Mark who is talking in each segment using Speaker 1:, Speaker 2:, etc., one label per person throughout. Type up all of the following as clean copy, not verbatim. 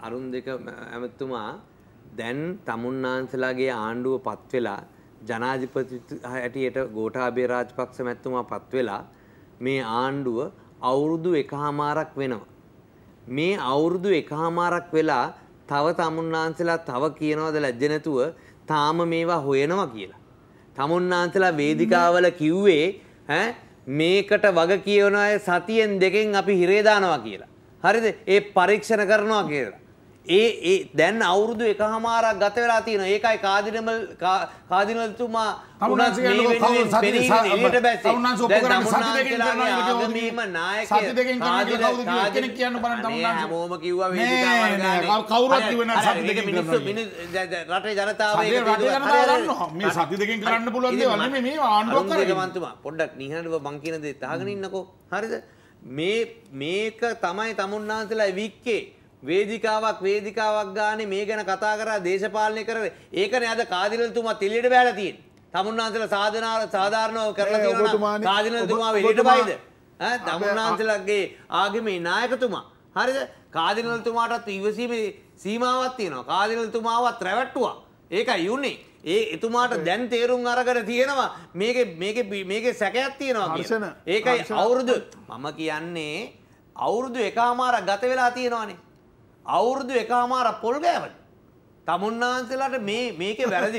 Speaker 1: අරුන් දෙක ඇමතුමා දැන් තමුන්නාන්සලාගේ ආණ්ඩුව පත් වෙලා ජනාධිපති හැටියට ගෝඨාභය රාජපක්ෂ මැතිතුමා පත් වෙලා මේ ආණ්ඩුව අවුරුදු 1කමාරක් වෙනවා. මේ අවුරුදු 1කමාරක් වෙලා තව තමුන්නාන්සලා තව කියනවාද ලැජ්ජ නැතුව තාම මේවා හොයනවා කියලා. තමුන්නාන්සලා වේදිකාවල කිව්වේ මේකට වග කියවන අය සතියෙන් දෙකෙන් අපි හිරේ දානවා කියලා. හරිද? ඒ පරීක්ෂණ කරනවා කියලා. ඒ දැන් අවුරුදු 1කමාරක් ගත වෙලා තියෙනවා. ඒකයි කාදිනල්තුමා
Speaker 2: තමුන්නාන්ස
Speaker 1: හැමෝම කිව්වා වේදිකාවල් ගානේ
Speaker 2: කවුරුත් කිව්වේ නැහැ සති දෙකකින්
Speaker 1: රටේ ජනතාව
Speaker 2: මේ සති දෙකකින් කරන්න පුළුවන් දේවල් නෙමෙයි මේ ආණ්ඩුවක් කරන්නේ.
Speaker 1: මන්තුමා පොඩ්ඩක් නිහඬව මං කියන දේ අහගෙන ඉන්නකෝ. හරිද? මේක තමයි තමුන්නාන්සලා වික්කේ වේදිකාවක් ගානේ මේ ගැන කතා කරලා දේශපාලනය කරේ. ඒකනේ අද කාදිනල්තුමා තිලියට බෑලා තියෙන්නේ. තමුන්නාන්සලා සාධාරණව කරලා තියෙනවා. කාදිනල්තුමා වෙලියට බයිද? තමුන්නාන්සලාගේ ආගමේ නායකතුමා. හරිද? කාදිනල්තුමාටත් ඉවසීමේ සීමාවක් තියෙනවා. කාදිනල්තුමාවත් රැවට්ටුවා. ඒකයි උනේ. එතුමාට දැන් තේරුම් අරගෙන තියෙනවා මේකේ සැකයක් තියෙනවා කියලා. ඒකයි අවුරුදු මම කියන්නේ අවුරුදු 1කමාරක් ගත වෙලා තියෙනවානේ. අවුරුදු 1කමාරක් පොල් ගෑවද? තමුන්නාන්සලාට මේකේ වැරදි.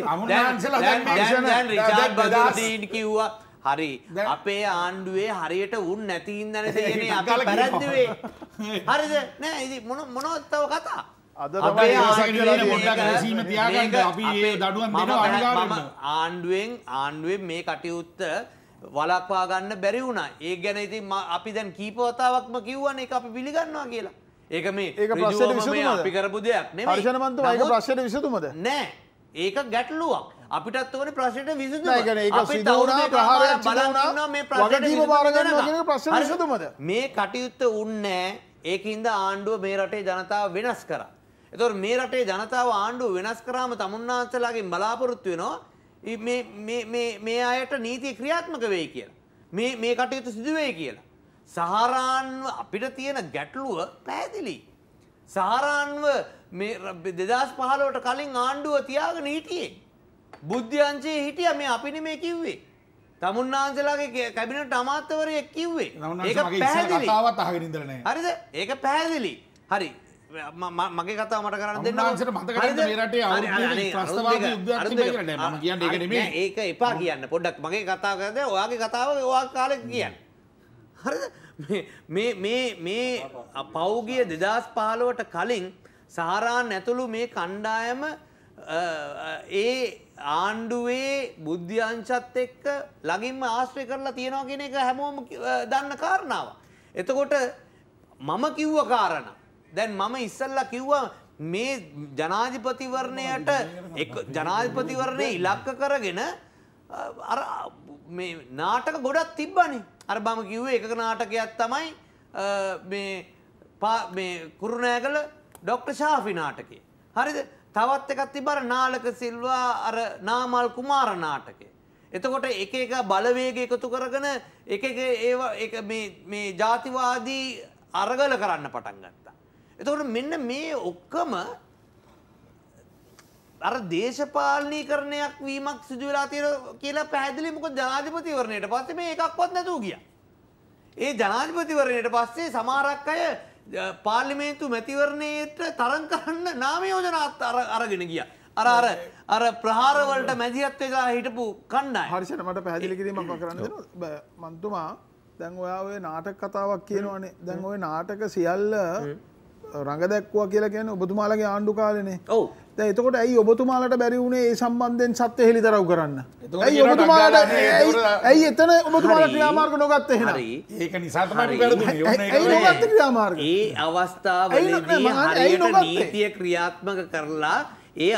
Speaker 1: දැන් රිචාඩ් බදුදීන් කිව්වා හරි අපේ ආණ්ඩුවේ හරියට උන් නැති ඉඳනේ තියෙන්නේ අපි පැරද්දුවේ. හරිද? නෑ ඉතින් මොනවද තව කතා?
Speaker 2: අද තමයි පොඩ්ඩක් රැසීම තියාගන්න අපි මේ දඩුවම් දෙනවා අනිවාර්යයෙන්ම.
Speaker 1: ආණ්ඩුවෙන් මේ කටයුත්ත වළක්වා ගන්න බැරි වුණා. ඒක ගැන ඉතින් අපි දැන් කීප වතාවක්ම කිව්වනේ ඒක අපි පිළිගන්නවා කියලා. ඒක
Speaker 2: ප්‍රශ්නෙට විසඳුමද?
Speaker 1: අපි කරපු දෙයක් නෙමෙයි.
Speaker 2: හර්ෂණ මන්තුමා ඒක ප්‍රශ්නෙට විසඳුමද?
Speaker 1: නෑ. ඒක ගැටලුවක්. අපිටත් ඕනේ ප්‍රශ්නෙට විසඳුම.
Speaker 2: නෑ කියන්නේ ඒක සිදු වුණා ප්‍රහාරයක් බලනවා මේ වගකීම බාර ගන්නවා කියන එක ප්‍රශ්නෙට විසඳුමද?
Speaker 1: මේ කටයුත්ත උන්නේ ඒකින්ද ආණ්ඩුව මේ රටේ ජනතාව වෙනස් කරා. එතකොට මේ රටේ ජනතාව ආණ්ඩුව වෙනස් කරාම තමුන්නාන්සලාගෙන් බලාපොරොත්තු වෙනවා මේ අයට නීතිය ක්‍රියාත්මක වෙයි කියලා. මේ කටයුතු සිදු වෙයි කියලා. සහරාන්ව අපිට තියෙන ගැටලුව පැහැදිලි. සහරාන්ව මේ 2015ට කලින් ආණ්ඩුව තියාගෙන හිටියේ. බුද්ධ්‍යංශයේ හිටියා මේ අපි නෙමෙයි කිව්වේ. තමුන්නාන්සලාගේ කැබිනට් අමාත්‍යවරයෙක් කිව්වේ. ඒක පැහැදිලි.
Speaker 2: කතාවත් අහගෙන ඉඳලා නැහැ.
Speaker 1: හරිද? ඒක පැහැදිලි. හරි. මගේ කතාව මට කරන්න දෙන්න.
Speaker 2: උන්වහන්සේට මතක නැද්ද මේ රටේ අවුරුදු ප්‍රස්තාවාදී යුද්ධයක් තිබ්බයි කියලා නෑ මම කියන්නේ ඒක නෙමෙයි.
Speaker 1: ඒක එපා කියන්න. පොඩ්ඩක් මගේ කතාව කරද්දී ඔයාගේ කතාව ඔයා කාලෙක කියන්න. හරිද? මේ පෞගිය 2015ට කලින් සහරාන් ඇතුළු මේ කණ්ඩායම ඒ ආණ්ඩුවේ බුද්ධ්‍යංශත් එක්ක ළඟින්ම ආශ්‍රය කරලා තියෙනවා කියන එක හැමෝම දන්න කාරණාවක්. එතකොට මම කිව්ව කාරණා දැන් මම ඉස්සල්ලා කිව්වා මේ ජනාධිපතිවරණය ඉලක්ක කරගෙන අර මේ නාටක ගොඩක් තිබ්බනේ. අර මම කිව්වේ එකක නාටකයක් තමයි මේ කුරුණෑගල ડોક્ટર ශාෆි නාටකය. හරිද? තවත් එකක් තිබ්බා නාලක සිල්වා අර නාමල් කුමාර නාටකය. එතකොට එක බලවේග එකතු කරගෙන එක මේ ජාතිවාදී අරගල කරන්න පටන් ගත්තා. එතකොට මෙන්න මේ ඔක්කොම අර දේශපාලනීකරණයක් වීමක් සිදු වෙලා තියෙනවා කියලා පැහැදිලි. මොකද ජනාධිපතිවරණයට පස්සේ මේ එකක්වත් නැතුව ගියා. ඒ ජනාධිපතිවරණයට පස්සේ සමහරක් අය පාර්ලිමේන්තු මැතිවරණයට තරඟ කරන්න නාම යෝජනා අරගෙන ගියා. අර ප්‍රහාර වලට මැදිහත් වෙලා හිටපු කණ්ඩායම.
Speaker 2: හරියට මට පැහැදිලි කිරීමක් කරන්න දෙන්න. මන්තුමා දැන් ඔයා ඔය නාටක කතාවක් කියනවනේ. දැන් ඔය නාටක සියල්ල රඟ දැක්වුවා කියලා කියන්නේ ඔබතුමාලගේ ආණ්ඩු කාලේනේ.
Speaker 1: ඔව්.
Speaker 2: දැන් එතකොට ඇයි ඔබතුමාලට බැරි වුණේ ඒ සම්බන්ධයෙන් සත්‍ය හෙළිදරව් කරන්න? ඇයි ඔබතුමාලට ඇයි එතන ඔබතුමාලා ක්‍රියාමාර්ග නොගත්තේ එහෙනම්? හරි. ඒක නිසා තමයි වැරදුනේ. ඇයි නොගත්තේ ක්‍රියාමාර්ග?
Speaker 1: ඒ අවස්ථාවලදී හරියට නීතිය ක්‍රියාත්මක කරලා ඒ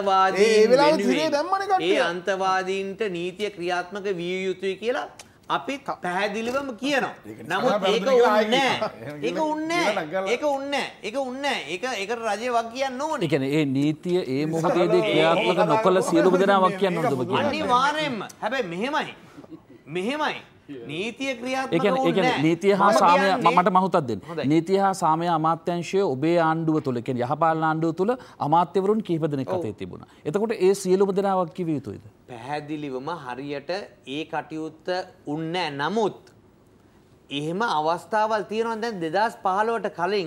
Speaker 1: අන්තවාදීන්ට නීතිය ක්‍රියාත්මක විය යුතුයි කියලා අපි පැහැදිලිවම කියනවා. නමුත් ඒක උන්නේ නැහැ. ඒක රජය වක් කියන්න ඕනේ.
Speaker 3: ඒ කියන්නේ ඒ නීතිය ඒ මොහොතේදී ක්‍රියාත්මක නොකළ සියලුම දෙනා වක් කියන්න ඕනද ඔබ කියන්නේ?
Speaker 1: අනිවාර්යෙන්ම. හැබැයි මෙහෙමයි. නීතිය
Speaker 3: ඒ
Speaker 1: ක්‍රියාත්මක
Speaker 3: කියන්නේ
Speaker 1: වුණේ නැහැ.
Speaker 3: නීතිය හා
Speaker 1: මම
Speaker 3: සාමය
Speaker 1: කියන්නේ-
Speaker 3: මට මහුතක් දෙන්න.
Speaker 1: හොඳයි.
Speaker 3: නීතිය හා සාමය අමාත්‍යංශය ඔබේ ආණ්ඩුව තුළ කියන්නේ යහපාලන ආණ්ඩුව තුළ අමාත්‍යවරුන් කිහිප දෙනෙක් අතේ තිබුණා. එතකොට ඒ සියලුම දෙනාවක් කිව යුතුයිද?
Speaker 1: පැහැදිලිවම හරියට ඒ කටයුත්ත උන්නේ නැහැ. නමුත් එහෙම අවස්ථාවල් තියෙනවා. දැන් 2015ට කලින්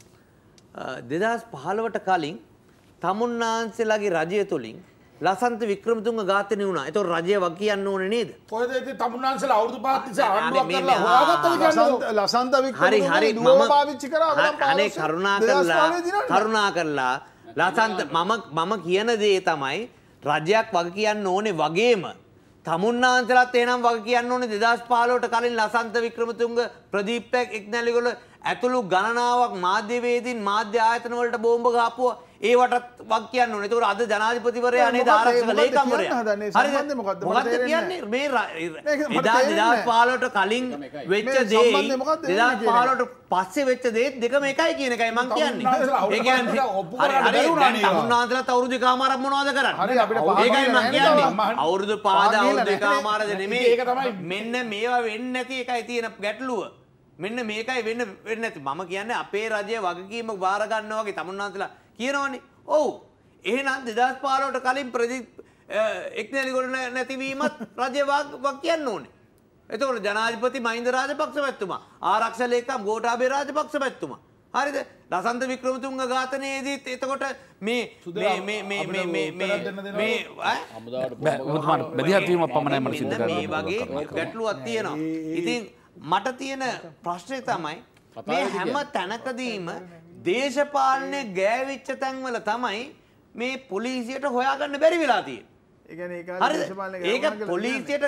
Speaker 1: 2015ට කලින් තමුන්නාන්සේලාගේ රජය තුලින් ලසන්ත වික්‍රමතුංග ඝාතනය වුණා. ඒතකොට රජය වග කියන්න ඕනේ නේද?
Speaker 4: කොහෙද ඉතින් තමුන්නාන්සලා අවුරුදු 5ක් තිස්සේ ආණ්ඩුවක්
Speaker 1: මේ-
Speaker 4: කරලා
Speaker 1: මේ-
Speaker 4: හොයාගත්තද කියන්නේ?
Speaker 2: ලසන්ත
Speaker 1: හරි හරි
Speaker 2: වික්‍රමතුංග පාවිච්චි කරා
Speaker 1: අනේ කරුණා කරලා ලසන්ත මම කියන දේ තමයි රජයක් වග කියන්න ඕනේ වගේම තමුන්නාන්සලත් එහෙනම් වග කියන්න ඕනේ 2015ට කලින් ලසන්ත වික්‍රමතුංග ප්‍රදීප් එක්නැලිගොල්ල ඇතුළු ගණනාවක් මාධ්‍යවේදීන් මාධ්‍ය ආයතන වලට බෝම්බ ගහපුවා ඒවටත් වග කියන්න ඕනේ. ඒකෝර අද ජනාධිපතිවරයා නේද ආරක්ෂක ලේකම්වරයා.
Speaker 2: සම්බන්ධය මොකද්ද?
Speaker 1: මොකද්ද කියන්නේ මේ 2015ට කලින් වෙච්ච දේ 2015ට පස්සේ වෙච්ච දේ දෙකම එකයි කියන එකයි මම කියන්නේ. ඒ කියන්නේ හරි තමුන්නාන්සලත් අවුරුදු එකමාරක් මොනවද කරන්නේ? ඒකයි මම කියන්නේ. අවුරුදු පාද අවුරුදු එකමාරද නෙමෙයි. මෙන්න මේවා වෙන්නේ නැති එකයි තියෙන ගැටලුව. මෙන්න මේකයි වෙන්නේ නැති. මම කියන්නේ අපේ රජය වගකීම බාර ගන්නවා වගේ තමුන්නාන්සලා කියනවනේ. ඔව්. එහෙනම් 2015ට කලින් ප්‍රදීප් එක්නැලිගොල්ල නැතිවීමත් රජය වග කියන්න ඕනේ. එතකොට ජනාධිපති මහින්ද රාජපක්ෂ මැතිතුමා, ආරක්ෂක ලේකම් ගෝඨාභය රාජපක්ෂ මැතිතුමා. හරිද? ලසන්ත වික්‍රමතුංග ඝාතනයේදීත් එතකොට මේ
Speaker 3: ඔබතුමාට බැදිහත් වීමක් පමණයි මට සිද්ධ
Speaker 1: මේ
Speaker 3: කරන්න
Speaker 1: වගේ ගැටලුවක් තියෙනවා. ඉතින් මට තියෙන ප්‍රශ්නේ තමයි මේ හැම තැනකදීම දේශපාලනය ගෑවිච්ච තැන්වල තමයි මේ පොලිසියට හොයාගන්න බැරි වෙලා තියෙන්නේ. හරිද? ඒක පොලිසියට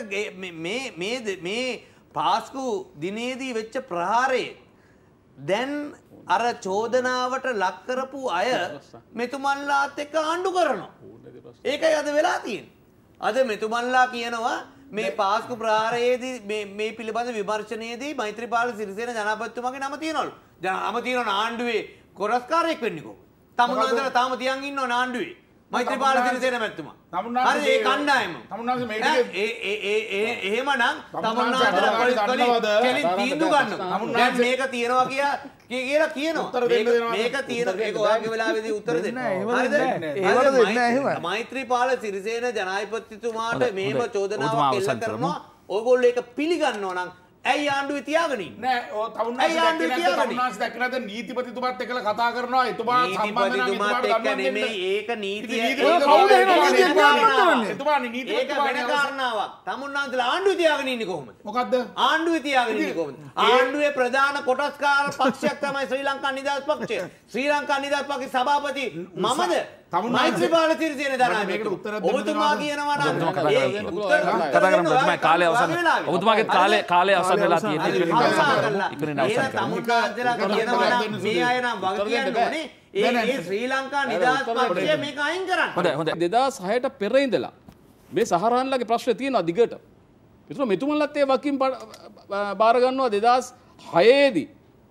Speaker 1: මේ පාස්කු දිනේදී වෙච්ච ප්‍රහාරය දැන් අර චෝදනාවට ලක් කරපු අය මෙතුමන්ලාත් එක්ක ආණ්ඩු කරනවා. ඒකයි අද වෙලා තියෙන්නේ. අද මෙතුමන්ලා කියනවා මේ පාස්කු ප්‍රහාරයේදී මේ පිළිබඳ විමර්ශනයේදී මෛත්‍රීපාල සිරිසේන ජනාධිපතිතුමාගේ නම තියනවලු. නම තියෙනවා ආණ්ඩුවේ කොරස්කාරයෙක් වෙන්නේ කොහොමද? තමුන්නාන්සලා තාම තියන් ඉන්නව ආණ්ඩුවේ. මෛත්‍රීපාල සිරිසේන මැතිතුමා. හරි ඒ කණ්ඩායම.
Speaker 4: තමුන්නාන්සේ මේක
Speaker 1: එහෙමනම් තමුන්නාන්සලා කෙලින් තීන්දුව ගන්නවා. දැන් මේක තියනවා කියලා කියනවා. මේක තියෙන ඒක ඔයාගේ වෙලාවේදී උත්තර දෙන්න. හරිද?
Speaker 2: ඒවට දෙන්න එහෙම.
Speaker 1: මෛත්‍රීපාල සිරිසේන ජනාධිපතිතුමාට මේව චෝදනාවක් එල්ල කරනවා. ඔයගොල්ලෝ ඒක පිළිගන්නවා නම් ඇයි ආණ්ඩුවේ තියාගෙන ඉන්නේ?
Speaker 4: නෑ ඔය තමුන්නාන්සේ දැක්ක නැද්ද නීතිපතිතුමාත් එක්කලා කතා කරනවා එතුමා සම්බන්ධ නම්
Speaker 1: නීතිපතිතුමාත් එක්ක නෙමෙයි ඒක නීතිය.
Speaker 2: කවුද එහෙම නීතිය කරන්නේ?
Speaker 4: එතුමානේ
Speaker 1: ඒක
Speaker 4: නීතිපතිතුමා
Speaker 1: වෙන කාරණාවක්. තමුන්නාන්සලා ආණ්ඩුවේ තියාගෙන ඉන්නේ කොහොමද?
Speaker 4: මොකද්ද?
Speaker 1: ආණ්ඩුවේ තියාගෙන ඉන්නේ කොහොමද? ආණ්ඩුවේ ප්‍රධාන කොටස්කාර පක්ෂයක් තමයි ශ්‍රී ලංකා නිදහස් පක්ෂය. ශ්‍රී ලංකා නිදහස් පක්ෂයේ සභාපති මමද? මෛත්‍රීපාල සිරිසේන ජනාධිපතිතුමා. ඔබතුමා කියනවා නම්
Speaker 3: කතා කරමු. ඔබතුමා කාලය අවසන්. ඔබතුමාගේ කාලය අවසන් වෙලා තියෙනවා. ඉක්මනින් අවසන් කරමු.
Speaker 1: මේ අය නම් වග කියන්න ඕනේ. ඒ ශ්‍රී ලංකා නිදහස් පක්ෂය මේක අයින් කරන්න.
Speaker 3: හොඳයි.
Speaker 5: 2006ට පෙර ඉඳලා මේ සහරාන්ලගේ ප්‍රශ්න තියෙනවා දිගට. ඒතර මෙතුමන්ලත් ඒ වකින් බාර ගන්නවා 2006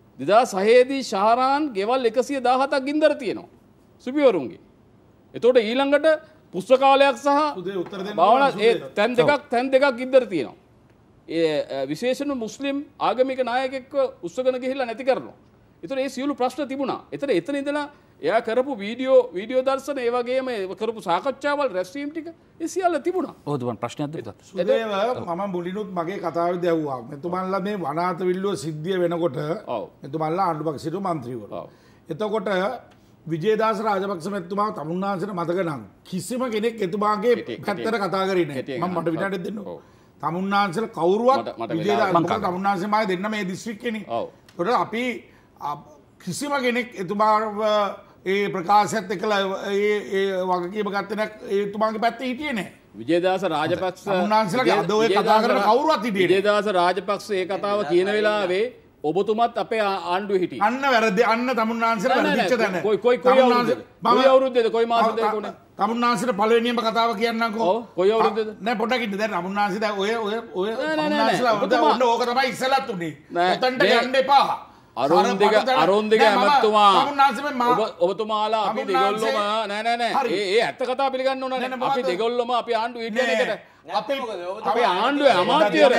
Speaker 5: දී ශහරාන් ගෙවල් 117ක් ගින්දර තියෙනවා. සුපිවරුන්ගේ. එතකොට ඊළඟට පුස්තකාලයක් සහ භාවනා ඒ තැන් දෙකක් ගින්දර තියෙනවා. ඒ විශේෂයෙන්ම මුස්ලිම් ආගමික නායකයෙක්ව උස්සගෙන ගිහිල්ලා නැති කරනවා. ඒතර ඒ සියලු ප්‍රශ්න තිබුණා. එතන ඉඳලා එයා කරපු වීඩියෝ දර්ශන ඒ වගේම කරපු සාකච්ඡාවල් රැස්වීම් ටික ඒ සියල්ල තිබුණා.
Speaker 3: ඔබතුමාට ප්‍රශ්නයක් දෙන්න.
Speaker 4: සුදේව මම මුලිනුත් මගේ කතාවේදී ඇහුවා. මෙතුමන්ලා මේ වනාත විල්ලුව සිද්ධිය වෙනකොට මෙතුමන්ලා ආණ්ඩු පක්ෂයේ මන්ත්‍රීවරු. එතකොට විජේදාස රාජපක්ෂ මැතිතුමා තමුන්නාන්සේට මතක නම් කිසිම කෙනෙක් එතුමාගේ පැත්තට කතා කරේ නැහැ. මම මට විනාඩියක් දෙන්න. තමුන්නාන්සේලා කවුරුවත් විජේදාස තමුන්නාන්සේ මාය දෙන්න මේ දිස්ත්‍රික්කේනේ. ඒකට අපි කිසිම කෙනෙක් එතුමාව ඒ ප්‍රකාශයත් එක්කලා ඒ වගකීම ගත්තේ නැහැ. එතුමාගේ පැත්තේ හිටියේ නැහැ.
Speaker 5: විජේදාස රාජපක්ෂ
Speaker 4: තමුන්නාන්සේලා අද ඔය කතා කරන කවුරුවත් හිටියේ නැහැ.
Speaker 5: විජේදාස රාජපක්ෂ ඒ කතාව කියන වෙලාවේ ඔබතුමත් අපේ ආණ්ඩුවේ හිටියේ.
Speaker 4: අන්න වැරදි අන්න තමුන්නාන්සේලා වැරදිච්ච තැන.
Speaker 5: කොයි අවුරුද්දේද කොයි මාසෙද කොනේ?
Speaker 4: තමුන්නාන්සේට පළවෙනිම කතාව කියන්නම්කෝ.
Speaker 5: ඔව් කොයි අවුරුද්දේද?
Speaker 4: නෑ පොඩ්ඩක් ඉන්න දැන් තමුන්නාන්සේ දැන් ඔය තමුන්නාන්සේලා ඔන්න ඕක තමයි ඉස්සලත් උනේ. ඔතනට යන්න එපා.
Speaker 5: අරුන්දික ඇමතුමා ඔබතුමාලා අපි දෙගොල්ලොම නෑ ඒ ඇත්ත කතා පිළිගන්න ඕන අපි දෙගොල්ලොම අපි ආණ්ඩු ඉන්න එකට අපි ආණ්ඩුවේ අමාත්‍යවරු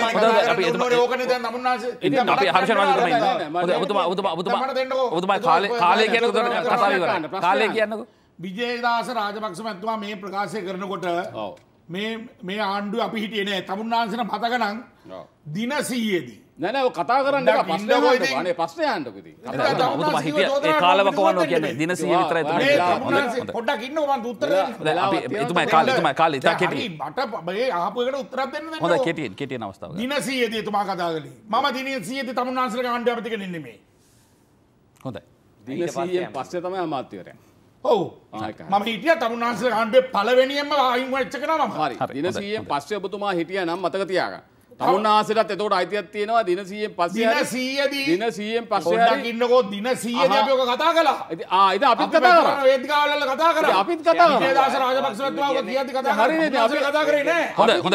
Speaker 3: අපි හර්ෂණ කාලය කියන කාලය කියන්නකෝ
Speaker 4: විජේදාස රාජපක්ෂ මැතිතුමා මේ ප්‍රකාශය කරනකොට මේ ආණ්ඩුව අපි හිටියේ නෑ තමුන්නාන්සේට මතක නම් දින 100දී
Speaker 5: නෑ කතා කරන්න එක ප්‍රශ්නේ ප්‍රශ්නේ අහන්නකො ඉතින්
Speaker 3: ඔබතුමා හිටිය ඒ කාලවකවන්නෝ කියන්නේ දින 100 විතරයි
Speaker 4: තමයි පොඩ්ඩක් ඉන්නකො මම උත්තර දෙන්න
Speaker 3: අපි එතුමා කාලේ ඉතින් කෙටි
Speaker 4: මට මේ අහපු එකට උත්තරයක් දෙන්න දෙන්න
Speaker 3: හොඳයි කෙටියෙන් අවස්ථාව
Speaker 4: දින 100දී එතුමා කතා කළේ මම දින 100දී තමුන්නාන්සේට ආණ්ඩුව අපිට කෙනෙක් නෙමෙයි
Speaker 3: හොඳයි
Speaker 5: දින 100න් පස්සේ තමයි අමාත්‍යවරයා
Speaker 4: ඔව් මම හිටියා තමුන්නාන්සේට ආණ්ඩුවේ පළවෙනියෙන්ම ආයින් වෙච්ච කෙනා මම
Speaker 5: හරි දින 100න් පස්සේ ඔබතුමා හිටියා නම් මතක තියාගන්න තමුන්නාන්සේටත් එතකොට අයිතියක් තියෙනවා දින 100න් පස්සේ දින 100න් පස්සේ
Speaker 4: පොඩ්ඩක් ඉන්නකෝ දින 100දී අපි ඔක කතා කළා
Speaker 5: ඉතින් අපිත් කතා කරා
Speaker 4: වේදිකාවල කතා කරා
Speaker 5: අපිත් කතා කරා
Speaker 4: විජේදාස රාජපක්ෂ මැතිතුමා ඔක කියද්දි කතා කරා හරිනේ අපි කතා කරේ නෑ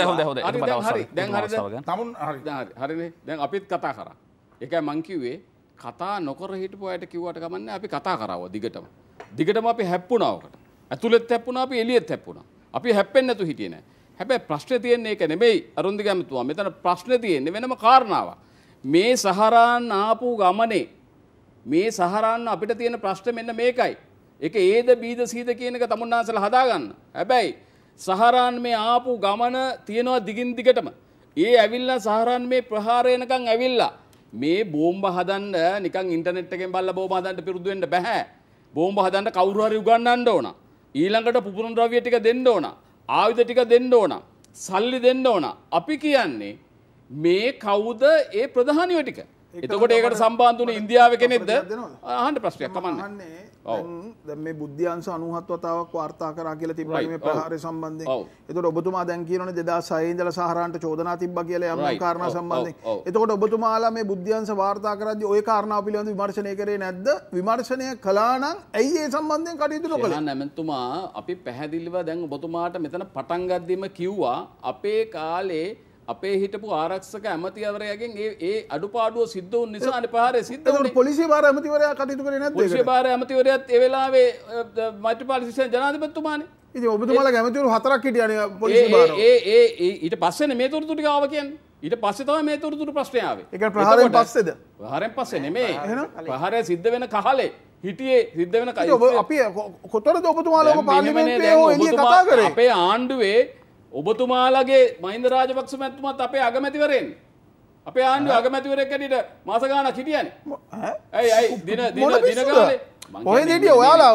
Speaker 3: හොඳයි
Speaker 5: දැන් හරිද තමුන් හරිනේ දැන් අපිත් කතා කරා ඒකයි මං කිව්වේ කතා නොකර හිටපු අයට කිව්වට කමන්නේ අපි කතා කරාව දිගටම අපි හැප්පුණා ඔකට ඇතුළෙත් හැප්පුණා අපි එළියෙත් හැප්පුණා අපි හැප්පෙන්නේ නැතු හිටියේ නෑ හැබැයි ප්‍රශ්නේ තියෙන්නේ ඒක නෙමෙයි අරුන්දික ඇමතුමා මෙතන ප්‍රශ්නේ තියෙන්නේ වෙනම කාරණාවක් මේ සහරාන් ආපු ගමනේ මේ සහරාන් අපිට තියෙන ප්‍රශ්නේ මෙන්න මේකයි ඒක ඒද බීද සීද කියන එක තමුන්නාන්සලා හදාගන්න හැබැයි සහරාන් මේ ආපු ගමන තියෙනවා දිගින් දිගටම ඒ ඇවිල්ලා සහරාන් මේ ප්‍රහාරයනකම් ඇවිල්ලා මේ බෝම්බ හදන්න නිකන් ඉන්ටර්නෙට් එකෙන් බලලා බෝම්බ හදන්න පිරුදු වෙන්න බෑ බෝම්බ හදන්න කවුරු හරි උගන්වන්න ඕන ඊළඟට පුපුරන ද්‍රව්‍ය ටික දෙන්න ඕන ආයුධ ටික දෙන්න ඕන සල්ලි දෙන්න ඕන අපි කියන්නේ මේ කවුද ඒ ප්‍රධානියෝ ටික එතකොට ඒකට සම්බන්ධ වුණේ ඉන්දියාවේ කෙනෙක්ද අහන්න ප්‍රශ්නයක් කමන්නේ
Speaker 2: දැන් මේ බුද්ධ්‍යංශ 97 වතාවක් වාර්තා කරා කියලා තිබ්බා මේ ප්‍රහාරය සම්බන්ධයෙන් එතකොට ඔබතුමා දැන් කියනෝනේ 2006 ඉඳලා සහරාන්ට චෝදනා තිබ්බා කියලා යම් කාරණා සම්බන්ධයෙන් එතකොට ඔබතුමාලා මේ බුද්ධ්‍යංශ වාර්තා කරද්දී ওই කාරණා පිළිබඳව විමර්ශනය කරේ නැද්ද විමර්ශනය කළා නම් ඇයි ඒ සම්බන්ධයෙන් කටයුතු නොකළේ
Speaker 5: නැමෙතුමා අපි පැහැදිලිව දැන් ඔබතුමාට මෙතන පටන් ගද්දිම කිව්වා අපේ කාලේ අපේ හිටපු ආරක්ෂක ඇමතිවරයාගෙන් ඒ අඩුපාඩුව සිද්ධ වුන නිසා අනේ ප්‍රහාරය සිද්ධ වුණේ.
Speaker 2: පොලිසිය භාර ඇමතිවරයා කටයුතු කරේ නැද්ද?
Speaker 5: පොලිසිය භාර ඇමතිවරයාත් ඒ වෙලාවේ මෛත්‍රීපාල සිරිසේන ජනාධිපතිතුමානේ.
Speaker 2: ඉතින් ඔබතුමාලගේ ඇමතිවරු 4ක් හිටියානේ පොලිසිය භාර.
Speaker 5: ඊට පස්සේනේ මේ තොරතුරු ටික ආව කියන්නේ. ඊට පස්සේ තමයි මේ තොරතුරු ප්‍රශ්නේ ආවේ.
Speaker 2: ඒ කියන්නේ ප්‍රහාරයෙන් පස්සේද?
Speaker 5: ප්‍රහාරයෙන් පස්සේ නෙමෙයි. ප්‍රහාරය සිද්ධ වෙන කහලේ හිටියේ සිද්ධ වෙන
Speaker 2: අපි කොතනද ඔබතුමාලා පාර්ලිමේන්තුවේ හෝ එළිය කතා කරේ?
Speaker 5: අපේ ආණ්ඩුවේ ඔබතුමාලගේ මහින්ද රාජපක්ෂ මැතිතුමාත් අපේ අගමැතිවරයෙක්. අපේ ආණ්ඩුවේ අගමැතිවරයෙක් හැටියට මාස ගාණක් හිටියානේ. ඇයි දින ගානේ.
Speaker 2: කොහෙද හිටියේ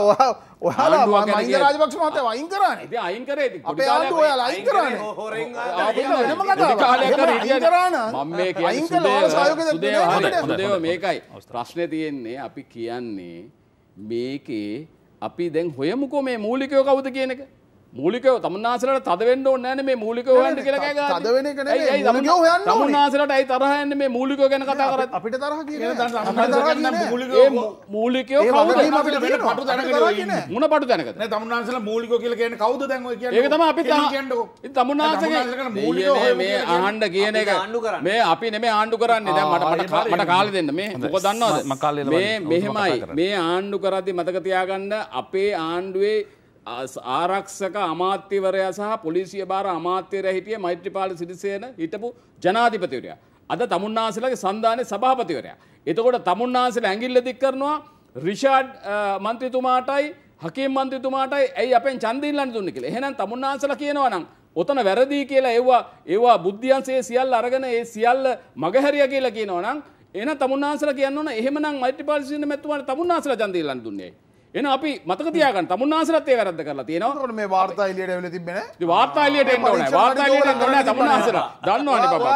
Speaker 2: ඔයාලා මහින්ද රාජපක්ෂ මහත්තයා වයින් කරානේ.
Speaker 5: ඉතින් අයින් කරේ ඉතින්
Speaker 2: අපේ ආණ්ඩුව ඔයාලා අයින් කරානේ.
Speaker 5: හොරෙන් වෙනම කතාවක්. මම මේ කියන්නේ සුදේව මේකයි. ප්‍රශ්නේ තියෙන්නේ අපි කියන්නේ මේකේ අපි දැන් හොයමුකෝ මේ මූලිකයෝ කවුද කියන එක. මූලිකව තමුන්නාන්සලට තද වෙන්න ඕනේ නැන්නේ මේ මූලිකව හොයන්න කියලා කෑ ගහන්නේ.
Speaker 2: තද වෙන එක නෙමෙයි මූලිකව හොයන්න ඕනේ.
Speaker 5: තමුන්නාන්සලට ඇයි තරහ යන්නේ මේ මූලිකව ගැන කතා කරද්දී?
Speaker 2: අපිට තරහ කියන්නේ
Speaker 5: අපිට තරහ කියන්නේ මූලිකව කවුද?
Speaker 4: අපිට වෙන පටු දැනගෙන ඉන්නේ.
Speaker 5: මොන පටු දැනකද?
Speaker 4: නේ තමුන්නාන්සල මූලිකව කියලා කියන්නේ කවුද දැන් ඔය කියන්නේ?
Speaker 5: ඒක තමයි අපිත්
Speaker 4: කියන්නකෝ.
Speaker 5: ඉතින් තමුන්නාන්සලගේ
Speaker 4: මූලිකව
Speaker 5: මේ අහන්න කියන එක මේ අපි නෙමෙයි ආණ්ඩු කරන්නේ. දැන් මට කාලේ දෙන්න මේ මොකද දන්නවද? මේ මෙහෙමයි මේ ආණ්ඩු කරද්දී මතක තියාගන්න අපේ ආණ්ඩුවේ ආරක්ෂක අමාත්‍යවරයා සහ පොලිසිය භාර අමාත්‍යවරයා හිටියේ මෛත්‍රීපාල සිරිසේන හිටපු ජනාධිපතිවරයා. අද තමුන්නාන්සේලාගේ සන්ධානයේ සභාපතිවරයා. එතකොට තමුන්නාන්සේලා ඇඟිල්ල දික් කරනවා රිෂාඩ් මන්ත්‍රීතුමාටයි හකීම් මන්ත්‍රීතුමාටයි ඇයි අපෙන් ඡන්ද ඉල්ලන්න දුන්නේ කියලා. එහෙනම් තමුන්නාන්සේලා කියනවා නම් ඔතන වැරදි කියලා ඒවා බුද්ධියන්සේ සියල්ල අරගෙන ඒ සියල්ල මගහැරියා කියලා කියනවා නම් එහෙනම් තමුන්නාන්සේලා කියන්න ඕන එහෙමනම් මෛත්‍රීපාල සිරිසේන මැතිතුමාට තමුන්නාන්සේලා ඡන්ද ඉල්ලන්න දුන්නේ ඇයි? එන අපි මතක තියාගන්න තමුන්නාන්සලත් ඒ වැරද්ද කරලා තියෙනවා.
Speaker 2: ඒකට මේ වාර්තා එළියට එවිල තිබ්බේ නැහැ.
Speaker 5: ඉතින් වාර්තා එළියට එන්න ඕනේ. වාර්තා එළියට එන්න ඕනේ තමුන්නාන්සලා. දන්නවනේ බබා.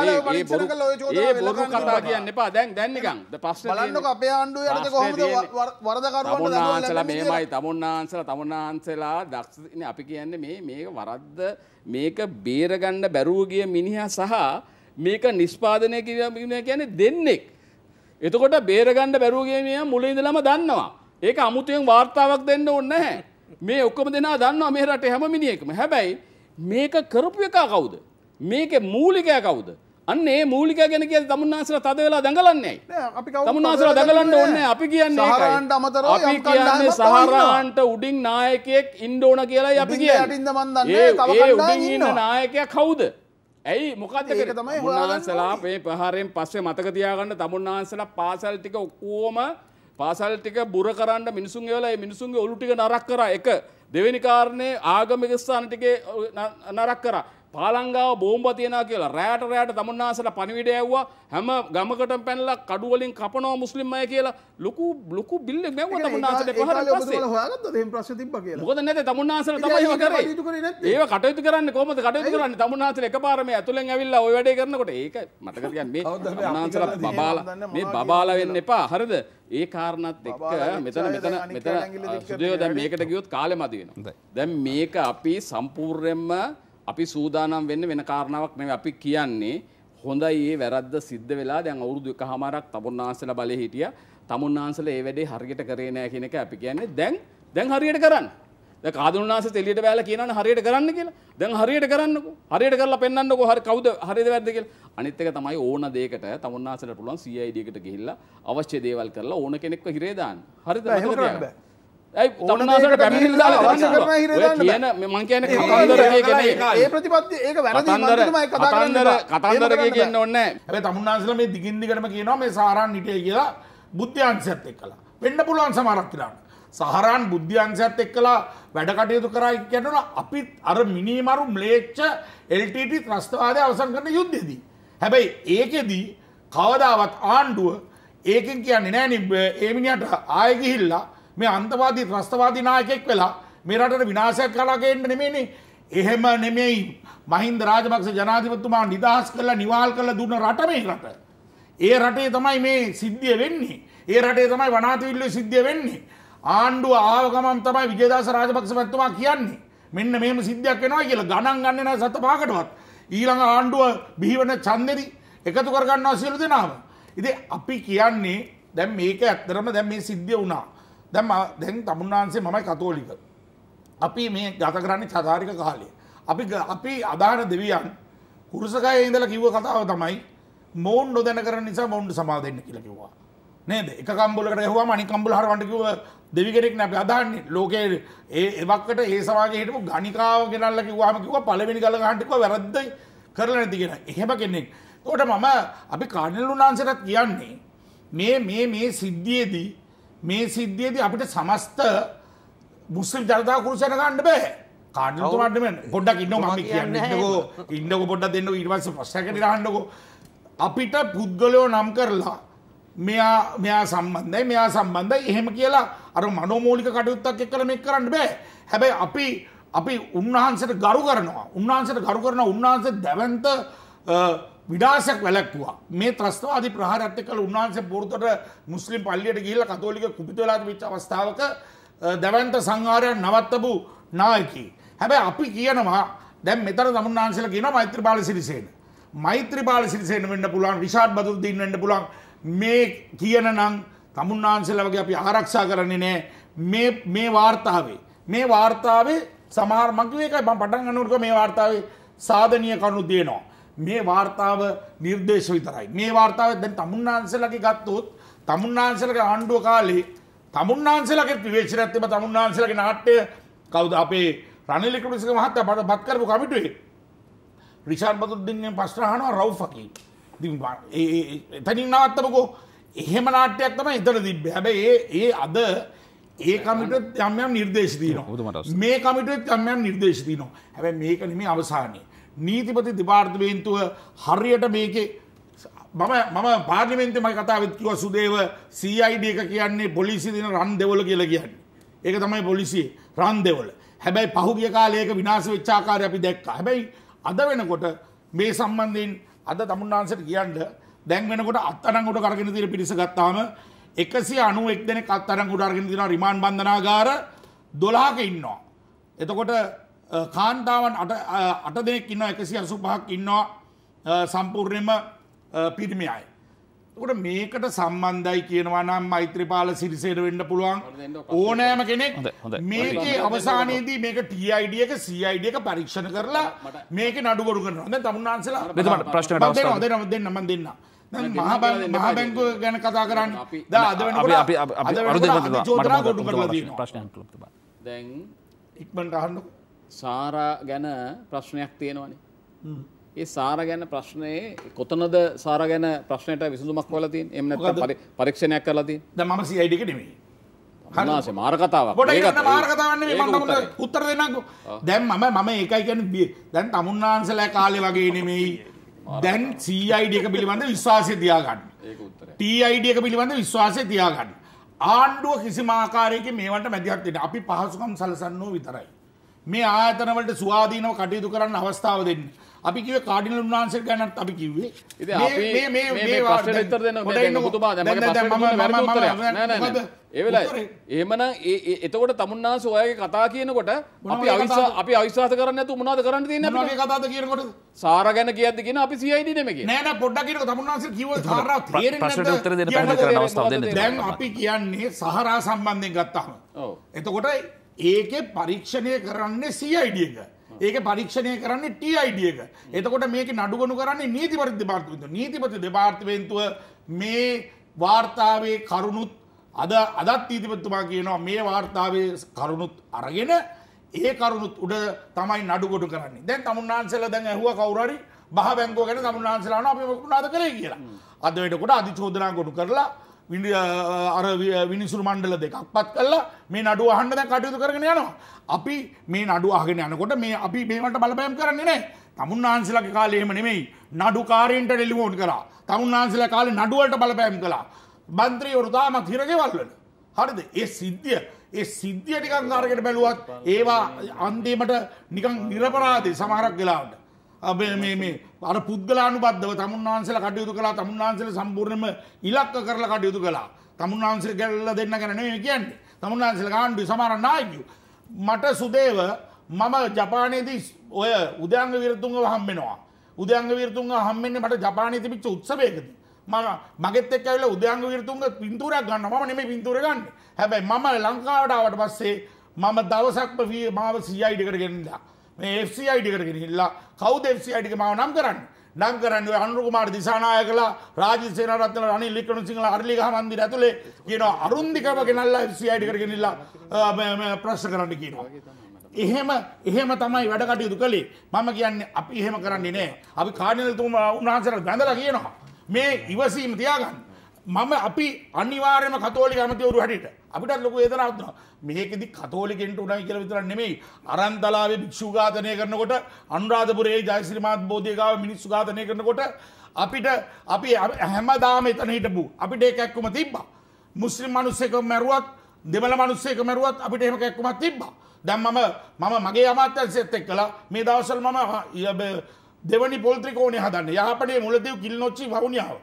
Speaker 5: ඒ බොරු කතා කියන්න එපා. දැන් නිකන්. ප්‍රශ්නේ
Speaker 2: බලන්නකො අපේ ආණ්ඩුවේ යටතේ කොහොමද වරදකරුවන්ට
Speaker 5: තමුන්නාන්සලා මේමයි තමුන්නාන්සලා දක්ෂනේ අපි කියන්නේ මේක වරද්ද මේක බේරගන්න බැරුව ගිය මිනිහා සහ මේක නිෂ්පාදනය කියන්නේ දෙන්නෙක්. එතකොට බේරගන්න බැරුව ගිය මිනිහා මුලින් ඉඳලම දන්නවා. ඒක අමුතුවෙන් වාර්තාවක් දෙන්න ඕනේ නැහැ. මේ ඔක්කොම දෙනා දන්නවා මේ රටේ හැම මිනිහෙක්ම. හැබැයි මේක කරපු එක කවුද? මේකේ මූලිකයා කවුද? අන්නේ මූලික ගැන කියලා තමුන්නාන්සලා තද වෙලා දඟලන්නේ ඇයි? තමුන්නාන්සලා දඟලන්න ඕනේ අපි කියන්නේ ඒකයි.
Speaker 2: සහරාන්ට අමතරව
Speaker 5: අපි
Speaker 2: යම් කණ්ඩායමක්
Speaker 5: කියන්නේ සහරාන්ට උඩින් නායකයෙක් ඉන්න ඕන කියලායි අපි කියන්නේ.
Speaker 2: යටින්ද මන් දන්නේ තව
Speaker 5: ඒ
Speaker 2: කණ්ඩායම්
Speaker 5: උඩින් ඉන්න
Speaker 2: ඉන්නවා.
Speaker 5: නායකයා කවුද? ඇයි මොකද්ද
Speaker 2: ඒක තමයි හොයාගන්න
Speaker 5: තමුන්නාන්සලා මේ ප්‍රහාරයෙන් පස්සේ මතක තියාගන්න තමුන්නාන්සලා පාසල් ටික ඔක්කොම පාසල් ටික බුර කරන්න මිනිසුන්ගේ වෙලා ඒ මිනිසුන්ගේ ඔලු ටික නරක් කරා. එක දෙවෙනි කාරණේ ආගමික ස්ථාන ටිකේ නරක් කරා. පාලංගාව බෝම්බ තියනවා කියලා රැයට තමුන්නාන්සලා පණිවිඩය ඇව්වා. හැම ගමකටම පැනලා කඩු වලින් කපනවා මුස්ලිම් අය කියලා ලොකු බිල් එකක් මෙව්වා තමුන්නාන්සලා ප්‍රහාරයෙන් පස්සේ.
Speaker 2: ඔබතුමාලා හොයාගත්තද එහෙම ප්‍රශ්න තිබ්බා කියලා?
Speaker 5: මොකද නැතේ තමුන්නාන්සලා තමයි ඒව කරේ. ඒව කටයුතු කරන්නේ කොහොමද කටයුතු කරන්නේ? තමුන්නාන්සලා එකපාර මේ ඇතුලෙන් ඇවිල්ලා ওই වැඩේ කරනකොට ඒක මතක තියන්න මේ තමුන්නාන්සලා මේ බබාලා වෙන්න එපා. හරිද? ඒ කාරණාත් එක්ක මෙතන සුදේව දැන් මේකට ගියොත් කාලෙ මදි වෙනවා. දැන් මේක අපි සම්පූර්ණයෙන්ම අපි සූදානම් වෙන්න වෙන කාරණාවක් නෙවෙයි. අපි කියන්නේ හොඳයි මේ වැරද්ද සිද්ධ වෙලා දැන් අවුරුදු 1කමාරක් තමුන්නාන්සලා බලේ හිටියා. තමුන්නාන්සලා ඒ වැඩේ හරියට කරේ නැහැ කියන එක අපි කියන්නේ දැන් හරියට කරන්න. දැන් කාදුන්නාන්සලා එළියට බෑලා කියනවනේ හරියට කරන්න කියලා. දැන් හරියට කරන්නකෝ. හරියට කරලා පෙන්නන්නකෝ හරි කවුද හරියද වැරද්ද කියලා. අනිත් එක තමයි ඕන දෙයකට තමුන්නාන්සලාට පුළුවන් CID එකට ගිහිල්ලා අවශ්‍ය දේවල් කරලා ඕන කෙනෙක්ව හිරේ දාන්න. හරිද?
Speaker 2: එහෙම කරන්න බෑ.
Speaker 5: ඇයි තමුන්නාන්සලාට පැමිණිලි දාලා අවශ්‍ය කරන හිරේ දාන්න බෑ. මං කියන්නේ කතන්දරකේ කියන්නේ
Speaker 2: ඒ ප්‍රතිපත්තිය ඒක වැරදි මන් තමයි කතා කරන්නේ.
Speaker 5: කතන්දරකේ කියන්න ඕනේ නැහැ.
Speaker 4: හැබැයි තමුන්නාන්සලා මේ දිගින් දිගටම කියනවා මේ සහරාන් හිටියේ කියලා බුද්ධාංශයත් එක්කලා. වෙන්න පුළුවන් සමහරක් වෙලාවට. සහරාන් බුද්ධාංශයත් එක්කලා වැඩ කටයුතු කරා කියනවා අපි අර මිනිමරු ම්ලේච්ඡ LTT ත්‍රස්තවාදය අවසන් කරන යුද්ධෙදී. හැබැයි ඒකෙදී කවදාවත් ආණ්ඩුව ඒකෙන් කියන්නේ නෑනේ ඒ මිනිහට ආයෙ ගිහිල්ලා මේ අන්තවාදී ත්‍රස්තවාදී නායකයෙක් වෙලා මේ රටට විනාශයක් කරලා ගේන්න නෙමෙයිනේ. එහෙම නෙමෙයි මහින්ද රාජපක්ෂ ජනාධිපතිතුමා නිදහස් කරලා නිවාල් කරලා දුන්න රට මේ රට. ඒ රටේ තමයි මේ සිද්ධිය වෙන්නේ. ඒ රටේ තමයි වනාතවිල්ලේ සිද්ධිය වෙන්නේ. ආණ්ඩුව ආව ගමන් තමයි විජේදාස රාජපක්ෂ මහත්මයා කියන්නේ මෙන්න මෙහෙම සිද්ධියක් වෙනවා කියලා. ගණන් ගන්නේ නැහැ සත පහකටවත්. ඊළඟ ආණ්ඩුව බිහිවන ඡන්දෙදි එකතු කර ගන්නවා සියලු දෙනාම. ඉතින් අපි කියන්නේ දැන් මේක ඇත්තටම දැන් මේ සිද්ධිය වුණා. දැන් තමුන්නාන්සේ මමයි කතෝලික. අපි මේ ගත කරන්නේ චතුරාර්ය කාලය. අපි අදාන දෙවියන් කුරුසකයේ ඉඳලා කිව්ව කතාව තමයි මොවුන් නොදැන කරන නිසා මොවුන් සමාව දෙන්න කියලා කිව්වා. නේද? එක කම්බුලකට ගහුවාම අනිත් කම්බුල හරවන්න කිව්ව දෙවි කෙනෙක් නේ අපි අදහන්නේ. ලෝකේ ඒ එවක්කට ඒ සමාජයේ හිටපු ගණිකාව ගෙනල්ලා කිව්වාම කිව්වා පළවෙනි ගල ගහන්න කිව්වා වැරද්දයි කරලා නැති කියන. එහෙම කෙනෙක්. ඒකට මම අපි කාර්නියලුනාන්සටත් කියන්නේ මේ සිද්ධියේදී අපිට සමස්ත මුස්ලිම් ජනතාව කුරුසන ගන්න බෑ. කාර්නියලුතුමාට නෙමෙයි. පොඩ්ඩක් ඉන්නකො මම කියන්නේ. ඉන්නකො පොඩ්ඩක් දෙන්නකො ඊට පස්සේ ප්‍රශ්නයකට අහන්නකො. අපිට පුද්ගලයෝ නම් කරලා මෙයා සම්බන්ධයි එහෙම කියලා අර මනෝමූලික කටයුත්තක් එක්කලා මේක කරන්න බෑ. හැබැයි අපි උන්වහන්සේට ගරු කරනවා. උන්වහන්සේ දැවන්ත විනාශයක් වැළැක්වුවා. මේ ත්‍රස්තවාදී ප්‍රහාරයත් එක්කලා උන්වහන්සේ පොරතට මුස්ලිම් පල්ලියට ගිහිල්ලා කතෝලික කුපිත වෙලා තිබිච්ච අවස්ථාවක දැවන්ත සංහාරය නවත්තපු නායකයෙක්. හැබැයි අපි කියනවා දැන් මෙතන තමුන්නාන්සලා කියනවා මෛත්‍රීපාල සිරිසේන. මෛත්‍රීපාල සිරිසේන වෙන්න පුළුවන්, රිෂාඩ් බදුරුද්දීන් වෙන්න පුළුවන්. මේ කියන නම් තමුන්නාන්සලා වගේ අපි ආරක්ෂා කරන්නේ නැහැ. මේ වාර්තාවේ සමහර මම කිව්ව එකයි මම පටන් ගන්නකොට මේ වාර්තාවේ සාධනීය කරුණු තියෙනවා. මේ වාර්තාව නිර්දේශ විතරයි. මේ වාර්තාවේ දැන් තමුන්නාන්සලාගේ ගත්තොත් තමුන්නාන්සලාගේ ආණ්ඩුව කාලේ තමුන්නාන්සලාගේ විවේචනයක් තිබ්බ. තමුන්නාන්සලාගේ නාට්‍ය කවුද අපේ රනිල් වික්‍රමසිංහ මහත්තයා පත් කරපු කමිටුවේ රිෂාඩ් බදුරුද්දීන් ප්‍රශ්න අහනවා රවුෆ් හකීම්. එතනින් නවත්තමුකෝ. එහෙම නාට්‍යයක් තමයි එතන තිබ්බේ. හැබැයි ඒ අද ඒ කමිටුවෙත් යම් නිර්දේශ තියෙනවා. මේ කමිටුවෙත් යම් නිර්දේශ තියෙනවා. හැබැයි මේක නෙමෙයි අවසානයේ. නීතිපති දෙපාර්තමේන්තුව හරියට මේකේ මම පාර්ලිමේන්තුවේ මම කතා වෙත් කිව්වා සුදේව CID එක කියන්නේ පොලිසිය දෙන රන් දෙවල කියලා කියන්නේ. ඒක තමයි පොලිසියේ රන් දෙවල. හැබැයි පහුගිය කාලේ ඒක විනාශ වෙච්ච ආකාරය අපි දැක්කා. හැබැයි අද වෙනකොට මේ සම්බන්ධයෙන් අද තමුන්නාන්සට කියන්න දැන් වෙනකොට අත්අඩංගුවට කරගෙන තියෙන පිරිස ගත්තාම 191 දෙනෙක් අත්අඩංගුවට අරගෙන තියෙනවා. රිමාන්ඩ් බන්ධනාගාර 12ක ඉන්නවා. එතකොට කාන්තාවන් 8 දෙනෙක් ඉන්නවා. 185ක් ඉන්නවා සම්පූර්ණයෙන්ම පිරිමි අය. එතකොට මේකට සම්බන්ධයි කියනවා නම් මෛත්‍රීපාල සිරිසේන වෙන්න පුළුවන් ඕනෑම කෙනෙක් මේකේ අවසානයේදී මේක TID එක CID එක පරීක්ෂණ කරලා මේකේ නඩුගොඩු කරනවා. දැන් තමුන්නාන්සලා
Speaker 3: මෙතුමාට ප්‍රශ්නකට අවස්ථාවක්
Speaker 4: දෙන්න මම දෙන්න. දැන් මහා බැංකුව ගැන කතා කරන්නේ. දැන් අද වෙනකොට
Speaker 3: අපි
Speaker 4: චෝදනා ගොඩු කරලා තියෙනවා.
Speaker 3: ප්‍රශ්නයක් තුලක්
Speaker 5: දැන්
Speaker 4: ඉක්මනට අහන්න.
Speaker 5: සාරා ගැන ප්‍රශ්නයක් තියෙනවනේ. ඒ සාර ගැන ප්‍රශ්නේ කොතනද සාර ගැන ප්‍රශ්නයට විසඳුමක් හොයලා තියෙන්නේ? එහෙම නැත්නම් පරීක්ෂණයක් කරලා තියෙන්නේ?
Speaker 4: දැන් මම CID එක නෙමෙයි.
Speaker 5: හරිනාසේ මාර කතාවක්.
Speaker 4: ඒක මාර කතාවක් නෙමෙයි මම උත්තර දෙන්නම්කෝ. දැන් මම ඒකයි කියන්නේ දැන් තමුන්නාන්සලා කාලේ වගේ නෙමෙයි. දැන් CID එක පිළිබඳ විශ්වාසය තියාගන්න.
Speaker 5: ඒක උත්තරයි.
Speaker 4: TID එක පිළිබඳ විශ්වාසය තියාගන්න. ආණ්ඩුව කිසිම ආකාරයකින් මේවට මැදිහත් වෙන්නේ. අපි පහසුකම් සලසන්නෝ විතරයි. මේ ආයතන වලට ස්වාධීනව කටයුතු කරන්න අවස්ථාව දෙන්න. අපි කිව්වේ කාඩිනල් උන්වහන්සේ ගැනත් අපි කිව්වේ
Speaker 5: ඉතින් අපි මේ ප්‍රශ්නෙට උත්තර දෙන්න දැන් ඔබතුමා දැන් මගේ ප්‍රශ්නෙට වැරදි උත්තරයක් නෑ ඒ වෙලාවේ එහෙමනම් එතකොට තමුන්නාන්සේ ඔයගේ කතා කියනකොට අපි අවිශ්වාස කරන්නේ නැතුව මොනවද කරන්න තියෙන්නේ අපිට
Speaker 4: මොනවගේ කතාවද කියනකොට
Speaker 5: සාර ගැන කියද්දි කියන අපි CID නෙමෙයි කියන්නේ
Speaker 4: නෑ පොඩ්ඩක් කියනකොට තමුන්නාන්සේ කිව්ව සාරා තේරෙන්නේ
Speaker 3: ප්‍රශ්නෙට උත්තර දෙන්න පැහැදිලි කරන්න අවස්ථාවක් දෙන්න.
Speaker 4: දැන් අපි කියන්නේ සහරා සම්බන්ධයෙන් ගත්තාම
Speaker 5: ඔව්
Speaker 4: එතකොට ඒකේ පරීක්ෂණය කරන්නේ CID එක. ඒක පරීක්ෂණය කරන්නේ TID එක. එතකොට මේක නඩුගනු කරන්නේ නීතිපති දෙපාර්තමේන්තුව. නීතිපති දෙපාර්තමේන්තුව මේ වාර්තාවේ කරුණුත් අදත් නීතිපතිතුමා කියනවා මේ වාර්තාවේ කරුණුත් අරගෙන ඒ කරුණුත් උඩ තමයි නඩුගොඩු කරන්නේ. දැන් තමුන්නාන්සලා දැන් ඇහුවා කවුරු හරි බහ බැංකුව ගැන තමුන්නාන්සලා අහනවා අපි මොකක්ද කරේ කියලා. අද වෙනකොට අධිචෝදනා ගොනු කරලා අර විනිසුරු මණ්ඩල දෙකක් පත් කළා මේ නඩුව අහන්න දැන් කටයුතු කරගෙන යනවා. අපි මේ නඩුව අහගෙන යනකොට මේ අපි මේවට බලපෑම් කරන්නේ නැහැ. තමුන්නාන්සලාගේ කාලේ එහෙම නෙමෙයි. නඩුකාරයින්ට ටෙලිෆෝන් කරා. තමුන්නාන්සලා කාලේ නඩුව වලට බලපෑම් කළා. මන්ත්‍රීවරු තාමත් හිරගෙවල් වල. හරිද? ඒ සිද්ධිය ටිකක් අරගෙන බැලුවත් ඒවා අන්තිමට නිකන් නිරපරාධයි සමහරක් වෙලාවට. මේ අර පුද්ගලානුබද්ධව තමුන්නාන්සලා කටයුතු කළා. තමුන්නාන්සලා සම්පූර්ණයෙන්ම ඉලක්ක කරලා කටයුතු කළා. තමුන්නාන්සලා ගැල්ලා දෙන්න ගැන නෙමෙයි කියන්නේ. තමුන්නාන්සලා ගාණ්ඩුවේ සමහර නායකයෝ මට සුදේව මම ජපානයේදී ඔය උදයංග විරතුංගව හම්බෙනවා. උදයංග විරතුංගව හම්බෙන්නේ මට ජපානයේ තිබිච්ච උත්සවයකදී. මගෙත් එක්ක ඇවිල්ලා උදයංග විරතුංග පින්තූරයක් ගන්නවා. මම නෙමෙයි පින්තූරය ගන්නෙ. හැබැයි මම ලංකාවට ආවට පස්සේ මම දවසක්ම මාව CID එකට ගෙනිලා මේ FCID එකට ගෙනිලා කවුද FCID එක මාව නම් කරන්නේ ඔය අනුර කුමාර දිසානායකලා රාජිත් සේනාරත්න රනිල් වික්‍රමසිංහ අරලිගහ මන්දිර ඇතුලේ කියනවා අරුන්දිකව ගෙනල්ලා FCID එකට ගෙනිලා ප්‍රශ්න කරන්න කියනවා. එහෙම තමයි වැඩ කටයුතු කළේ. මම කියන්නේ අපි එහෙම කරන්නේ නැහැ. අපි කාඩිනල් තුමා උන්වහන්සේලා බැඳලා කියනවා මේ ඉවසීම තියාගන්න. අපි අනිවාර්යයෙන්ම කතෝලික ඇමතිවරු හැටියට අපිටත් ලොකු වේදනාවක් තියෙනවා. මේකෙදි කතෝලිකෙන්ට උණයි කියලා විතරක් නෙමෙයි. අරන්තලාවේ භික්ෂු ඝාතනය කරනකොට අනුරාධපුරයේ ජයශ්‍රී මාත් බෝධිය ගාව මිනිස්සු ඝාතනය කරනකොට අපි හැමදාම එතන හිටපු අපිට ඒක එක්කම තිබ්බා. මුස්ලිම් මිනිස්සෙක්ව මැරුවත් දෙමළ මිනිස්සෙක්ව මැරුවත් අපිට එහෙම එක්කමක් තිබ්බා. දැන් මම මගේ අමාත්‍යංශයත් එක්කලා මේ දවස්වල මම දෙවනි පොල් ත්‍රිකෝණය හදන්නේ. යාපනයේ මුලදීව කිල්නොච්චි වවුනියාව.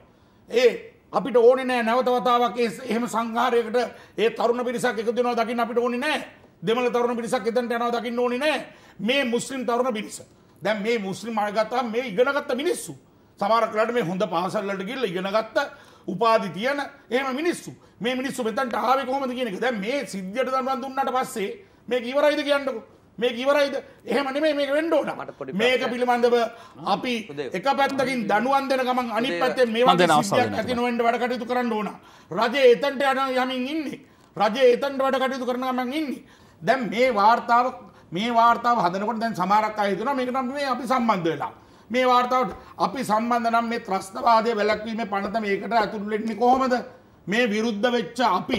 Speaker 4: අපිට ඕනේ නෑ නැවත වතාවක් එහෙම සංඝාරයකට ඒ තරුණ පිරිසක් එකතු වෙනවා දකින්න අපිට ඕනේ නෑ. දෙමළ තරුණ පිරිසක් එතනට යනවා දකින්න ඕනේ නෑ. මේ මුස්ලිම් තරුණ පිරිස. දැන් මේ මුස්ලිම් අය ගත්තාම මේ ඉගෙනගත්ත මිනිස්සු. සමහර කලකට මේ හොඳ පාසල් වලට ගිහිල්ලා ඉගෙනගත්ත උපාධි තියෙන එහෙම මිනිස්සු. මේ මිනිස්සු මෙතනට ආවේ කොහොමද කියන එක. දැන් මේ සිද්ධියට දඬුවම් දුන්නාට පස්සේ මේක ඉවරයිද කියන්නකෝ. මේක ඉවරයිද? එහෙම නෙමෙයි මේක වෙන්න ඕන. මේක පිළිබඳව අපි එක පැත්තකින් දනුවන් දෙන ගමන් අනිත් පැත්තෙන් මේ වගේ සිද්ධියක් ඇති නොවෙන්න වැඩ කටයුතු කරන්න ඕන. රජය එතනට යමින් ඉන්නේ. රජය එතනට වැඩ කටයුතු කරන ගමන් ඉන්නේ. දැන් මේ වාර්තාව හදනකොට දැන් සමහරක් අය හිතනවා මේක නම් මේ අපි සම්බන්ධ වෙලා. මේ වාර්තාවට අපි සම්බන්ධ නම් මේ ත්‍රස්තවාදය වැළැක්වීමේ පනත මේකට ඇතුළු වෙන්නේ කොහොමද? මේ විරුද්ධ වෙච්ච අපි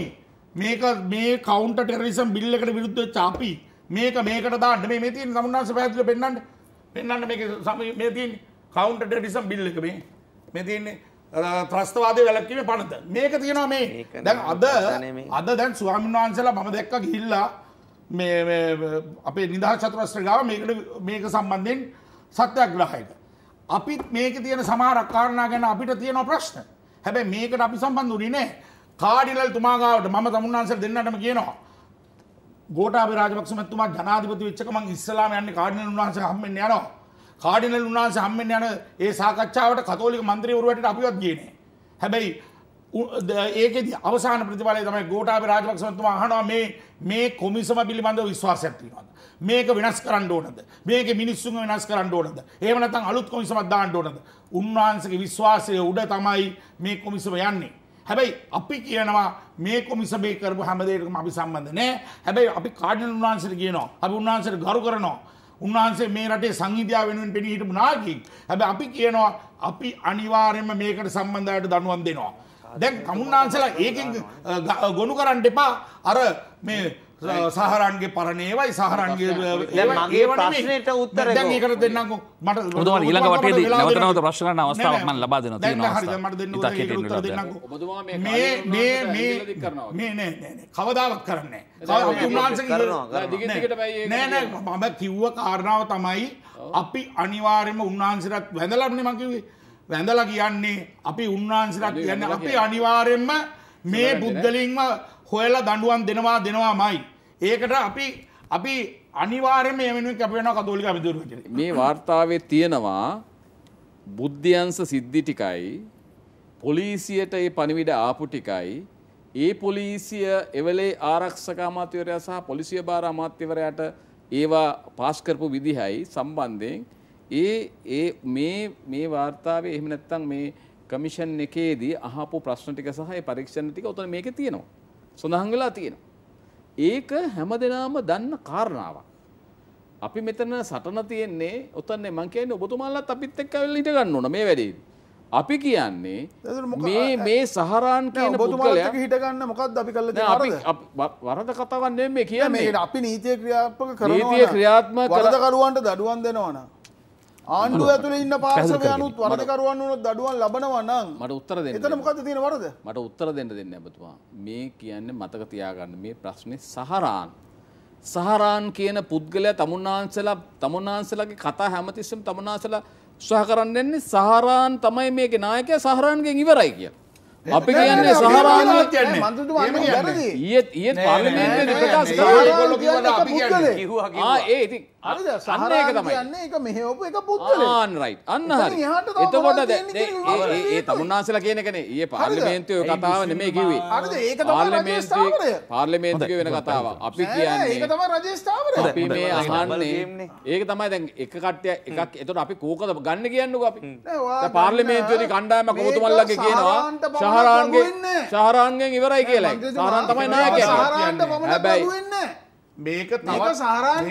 Speaker 4: මේ කවුන්ටර් ටෙරරිසම් බිල් එකට විරුද්ධ වෙච්ච අපි මේකට දාන්න මේ තියෙන සමුන්නාංශ පැහැදිලිව පෙන්නන්න මේ තියෙන කවුන්ටර් ටෙරරිසම් බිල් එක මේ තියෙන්නේ ත්‍රස්තවාදයේ වැළැක්වීමේ පනත මේක තියෙනවා මේ දැන් අද දැන් ස්වාමීන් වහන්සේලා මම දැක්කා ගිහිල්ලා මේ අපේ නිදහස් චතුරස්‍ර ගාව මේක සම්බන්ධයෙන් සත්‍යාග්‍රහයක අපිත් මේකේ තියෙන සමහර කාරණා ගැන අපිට තියෙන ප්‍රශ්න. හැබැයි මේකට අපි සම්බන්ධ වුණේ නැහැ. කාඩිනල් තුමා ගාවට මම තමුන්නාන්සේලා දෙන්නටම කියනවා ගෝඨාභය රාජපක්ෂ මහත්මයා ජනාධිපති වෙච්ච ගමන් ඉස්සලාම යන්නේ කාඩිනල් උන්වහන්සේ හම්බෙන්න යනවා. කාඩිනල් උන්වහන්සේ හම්බෙන්න යන ඒ සාකච්ඡාවට කතෝලික മന്ത്രിවරු වටේට අපිවත් ගියේ නැහැ. හැබැයි ඒකෙදි අවසාන ප්‍රතිඵලය තමයි ගෝඨාභය රාජපක්ෂ මහත්මයා අහනවා මේ කොමිසම පිළිබඳව විශ්වාසයක් තියෙනවද? මේක වෙනස් කරන්න ඕනද? මේක මිනිස්සුන්ව වෙනස් කරන්න ඕනද? එහෙම නැත්නම් අලුත් කොමිසමක් දාන්න ඕනද? උන්වහන්සේගේ විශ්වාසය උඩ තමයි මේ කොමිසම යන්නේ. හැබැයි අපි කියනවා මේ කොමිසමේ කරපු හැම දෙයකටම අපි සම්බන්ධ නැහැ. හැබැයි අපි කාඩිනල් උන්වහන්සේට කියනවා. අපි උන්වහන්සේට ගරු කරනවා. උන්වහන්සේ මේ රටේ සංහිඳියාව වෙනුවෙන් පෙනී හිටපු නායකයෙක්. හැබැයි අපි කියනවා අපි අනිවාර්යයෙන්ම මේකට සම්බන්ධයට දඬුවම් දෙනවා. දැන් තමුන්නාන්සලා ඒකෙන් ගොනු කරන්න එපා. අර මේ සහරන්ගේ පරණේවයි සහරන්ගේ
Speaker 1: මගේ ප්‍රශ්නෙට උත්තරය
Speaker 4: දැන් ඒකට දෙන්නකෝ මට
Speaker 3: ඔබතුමා ඊළඟ වටේදී නැවත නැවත ප්‍රශ්න කරන අවස්ථාවක් මම ලබා දෙනවා තියෙනවා.
Speaker 4: හරිද මට දෙන්න උත්තර දෙන්නකෝ.
Speaker 5: ඔබතුමා මේ
Speaker 4: නෑ කවදාවත් කරන්නේ නෑ. අපි උන්වහන්සේගේ නෑ මම කිව්ව කාරණාව තමයි අපි අනිවාර්යයෙන්ම උන්වහන්සේට වැඳලානේ මම කිව්වේ. වැඳලා කියන්නේ අපි උන්වහන්සේට කියන්නේ අපි අනිවාර්යයෙන්ම මේ බුද්ධලින්ම හොයලා දඬුවම් දෙනවාමයි. ඒකට අපි අනිවාර්යයෙන්ම මේ වෙනුවෙන් අපි වෙනවා කතෝලික අභිධර්ම කියලා.
Speaker 5: මේ වාර්තාවේ තියෙනවා බුද්ධ්‍යංශ සිද්ධි ටිකයි පොලිසියට ඒ පණිවිඩ ආපු ටිකයි ඒ පොලිසිය එවලේ ආරක්ෂක අමාත්‍යවරයා සහ පොලිසිය භාර අමාත්‍යවරයාට ඒවා පාස් කරපු විදිහයි සම්බන්ධයෙන් මේ වාර්තාවේ එහෙම නැත්නම් මේ කමිෂන් එකේදී අහපු ප්‍රශ්න ටික සහ ඒ පරීක්ෂණ ටික උතන මේකේ තියෙනවා. සඳහන් වෙලා තියෙනවා. ඒක හැමදෙනාම දන්න කාරණාවක්. අපි මෙතන සටන තියෙන්නේ උතන්නේ මං කියන්නේ ඔබතුමාලාත් අපිත් එක්ක ඇවිල්ලා හිට ගන්න ඕන මේ වැඩේදී. අපි කියන්නේ මේ සහරාන් කියන පුද්ගලයා
Speaker 2: හිට ගන්න මොකක්ද අපි කළා තියෙන්නේ
Speaker 5: වරද කතාවක් නෙමෙයි කියන්නේ.
Speaker 2: අපි නීතිය ක්‍රියාත්මක කරනවා.
Speaker 5: නීතිය ක්‍රියාත්මක
Speaker 2: වරදකරුවන්ට දඩුවම් දෙනවා නම් ආණ්ඩුව ඇතුලේ ඉන්න පාර්ශවයන්ුත් වරදකරුවන් වුණොත් දඩුවම් ලබනවා නම්
Speaker 5: මට උත්තර දෙන්න.
Speaker 2: එතන මොකද්ද තියෙන වරද?
Speaker 5: මට උත්තර දෙන්න දෙන්නේ ඔබතුමා. මේ කියන්නේ මතක තියාගන්න මේ ප්‍රශ්නේ සහරාන් කියන පුද්ගලයා තමුන්නාන්සලාගේ කතා හැමතිස්සෙම තමුන්නාන්සලා උත්සාහ කරන්නේ සහරාන් තමයි මේකේ නායකයා සහරාන්ගෙන් ඉවරයි කියලා. අපි කියන්නේ සහරාන් කියන්නේ ඊයේ පාර්ලිමේන්තුවේ ප්‍රකාශ කරා ඒගොල්ලෝ කිව්වා අපි කියන්නේ ඒ ඉතින්
Speaker 2: හරිද සහරාන් කියන්නේ ඒක මෙහෙවපු එක පුද්ගලෙක්
Speaker 5: රයිට් අන්න හරි එතකොට ඒ තමුන්නාන්සලා කියන එකනේ ඊයේ පාර්ලිමේන්තුවේ කතාව නෙමෙයි කිව්වේ
Speaker 2: හරිද ඒක තමයි රජස්ථාවරය
Speaker 5: පාර්ලිමේන්තුවේ වෙන කතාවක් අපි කියන්නේ
Speaker 2: ඒක තමයි රජස්ථාවරය
Speaker 5: අපි මේ අහන්නේ ඒක තමයි දැන් එක කට්ටිය එකක් එතකොට අපි කෝකද ගන්න කියන්නකෝ අපි දැන් පාර්ලිමේන්තුවේ කණ්ඩායමක් ඔබතුමන්ලගේ කියනවා ශහරාන්ගෙන් ඉවරයි කියලා. සහරාන් තමයි නායකයා. හැබැයි
Speaker 4: මේක තවත් සහරාන්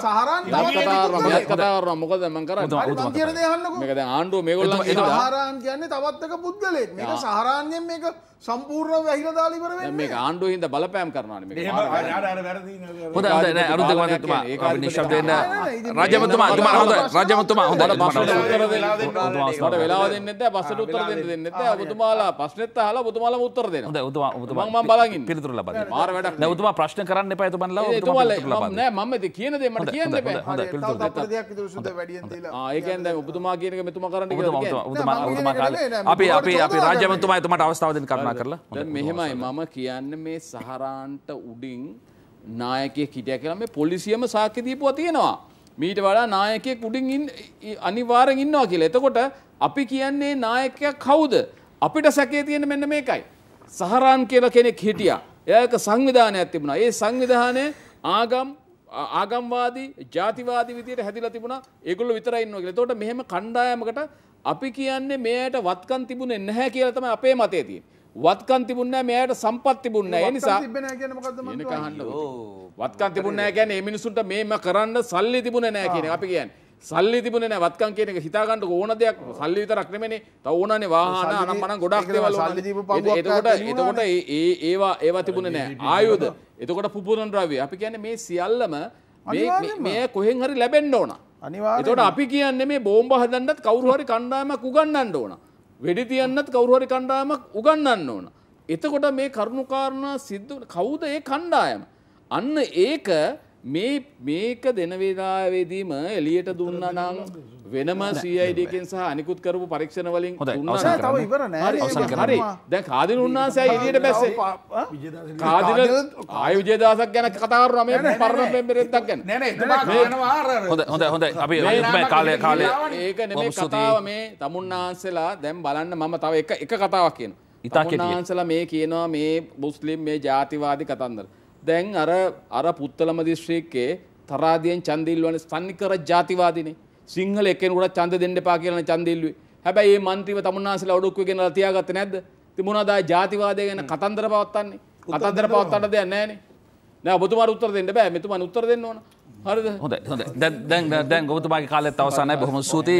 Speaker 5: කතාවර මොකද මම කරන්නේ?
Speaker 2: මම කියන දේ අහන්නකෝ.
Speaker 5: මේක දැන් ආණ්ඩුව මේගොල්ලන් කියනවා.
Speaker 2: සහරාන් කියන්නේ තවත් එක පුද්ගලෙක්. මේක සහරාන්ගෙන් මේක සම්පූර්ණව වැහිලා දාලා ඉවර වෙන්නේ.
Speaker 5: මේක ආණ්ඩුව හින්දා බලපෑම් කරනවානේ මේක.
Speaker 3: හොඳයි නෑ අරුත් දෙක මහත්මයා අපි නිශ්ශබ්ද වෙන්න රාජ්‍යමන්ත්‍රී රාජ්‍යමන්ත්‍රී හොඳයි
Speaker 5: මට වෙලාව දෙන්නෙත් නැහැ පස්සට උත්තර දෙන්නෙත් නැහැ ඔබතුමාලා ප්‍රශ්නෙත් අහලා ඔබතුමාලාම උත්තර දෙනවා.
Speaker 3: හොඳයි ඔබතුමා
Speaker 5: මම බලන් ඉන්නේ
Speaker 3: පිළිතුරු ලබා දෙන්න.
Speaker 5: මාර වැඩක්
Speaker 3: නෑ ඔබතුමා ප්‍රශ්න කරන්න එපා එතුමන්ලා ඔබතුමා පිළිතුරු ලබා දෙන්න.
Speaker 5: නෑ මම ඉතින් කියන දේ මට කියන්න එපා.
Speaker 3: හොඳයි පිළිතුරු දෙන්න.
Speaker 2: තව දෙයක් විතර සුද්ධ වැඩියෙන් දීලා.
Speaker 5: ඒ කියන්නේ දැන් ඔබතුමා කියන එක මෙතුමා කරන්න කියලා කියන්නේ.
Speaker 3: ඔබතුමා කාලේ අපි රාජ්‍යමන්ත්‍රී එතුමාට අවස්ථාව දෙන්න කරුණා කරලා.
Speaker 5: දැන් මෙහෙමයි මම කියන්නේ මේ සහරාන්ට උඩින් නායකයෙක් හිටියා කියලා මේ පොලිසියම සාක්ෂි දීපුවා තියෙනවා. මීට වඩා නායකයෙක් උඩින් අනිවාර්යෙන් ඉන්නවා කියලා. එතකොට අපි කියන්නේ නායකයා කවුද? අපිට සැකේ තියෙන මෙන්න මේකයි. සහරාන් කියලා කෙනෙක් හිටියා. එයාක සංවිධානයක් තිබුණා. ඒ සංවිධානය ආගම්වාදී, ජාතිවාදී විදියට හැදිලා තිබුණා. ඒගොල්ලෝ විතරයි ඉන්නවා කියලා. එතකොට මෙහෙම කණ්ඩායමකට අපි කියන්නේ මෙයාට වත්කම් තිබුණේ නැහැ කියලා තමයි අපේ මතය තියෙන්නේ. වත්කම් තිබුණේ නැහැ මෙයාට සම්පත් තිබුණේ නැහැ. ඒ නිසා
Speaker 2: තිබ්බේ නැහැ කියන්නේ මොකද්ද මම
Speaker 5: වත්කම් තිබුණේ නැහැ කියන්නේ මේ මිනිසුන්ට මේම කරන්න සල්ලි තිබුණේ නැහැ කියන එක අපි කියන්නේ. සල්ලි තිබුණේ නැහැ වත්කම් කියන එක හිතා ගන්න ඕන දෙයක් සල්ලි විතරක් නෙමෙයිනේ. තව ඕනනේ වාහන අනම්මනම් ගොඩක් දේවල් එතකොට ඒවා තිබුණේ නැහැ. ආයුධ. එතකොට පුපුරන ද්‍රව්‍ය. අපි කියන්නේ මේ සියල්ලම මේ කොහෙන් හරි ලැබෙන්න ඕන. එතකොට අපි කියන්නේ මේ බෝම්බ හදන්නත් කවුරු හරි කණ්ඩායමක් උගන්වන්න ඕන. වෙඩි තියන්නත් කවුරු හරි කණ්ඩායමක් උගන්වන්න ඕන. එතකොට මේ කරුණු කාරණා සිද්ධ කවුද ඒ කණ්ඩායම? අන්න ඒක මේක දෙන වේලාවේදීම එළියට දුන්නා නම් වෙනම CID එකෙන් සහ අනිකුත් කරපු පරීක්ෂණ වලින් දුන්නා
Speaker 2: තව ඉවර නෑ
Speaker 5: හරි දැන් කාදින උන්නාන්සේ එළියට බැස්සේ කාදින ආය විජේදාසක් ගැන කතා කරනවා මේ පරණ පෙරේද්දක් ගැන
Speaker 4: නෑ නෑ එතුමා කියනවා අර
Speaker 3: හොඳයි අපි කාලේ
Speaker 5: ඒක නෙමෙයි කතාව මේ තමුන්නාන්සලා දැන් බලන්න මම තව එක කතාවක් කියනවා තමුන්නාන්සලා මේ කියනවා මේ මුස්ලිම් මේ ජාතිවාදී කතන්දර දැන් අර පුත්තලම දිස්ත්‍රික්කයේ තරාදියෙන් ඡන්ද ඉල්ලවන සන්නිකර ජාතිවාදීනේ සිංහල එක්කෙනෙකුට ඡන්ද දෙන්න එපා කියලා ඡන්ද ඉල්ලුවේ. හැබැයි මේ മന്ത്രിව තමුන්නාන්සලා ඔඩොක්කුවේ ගෙනලා තියාගත්තේ නැද්ද? ඉතින් මොනවද ආ ජාතිවාදය ගැන කතන්දර පවත්වන්නේ? කතන්දර පවත්වන්න දෙයක් නැහැනේ. නෑ ඔබතුමාට උත්තර දෙන්න බෑ. මෙතුමාට උත්තර දෙන්න ඕන. හරිද?
Speaker 3: හොඳයි. දැන් ඔබතුමාගේ කාලෙත් අවසන් නැහැ. බොහොම ස්තුතියි.